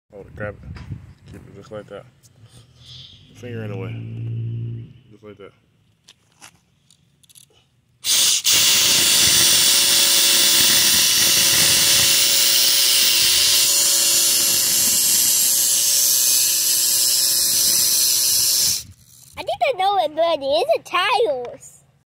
Hold it, grab it. Keep it just like that. Finger in the way. Just like that. I think I know what bird is. It's a tiles.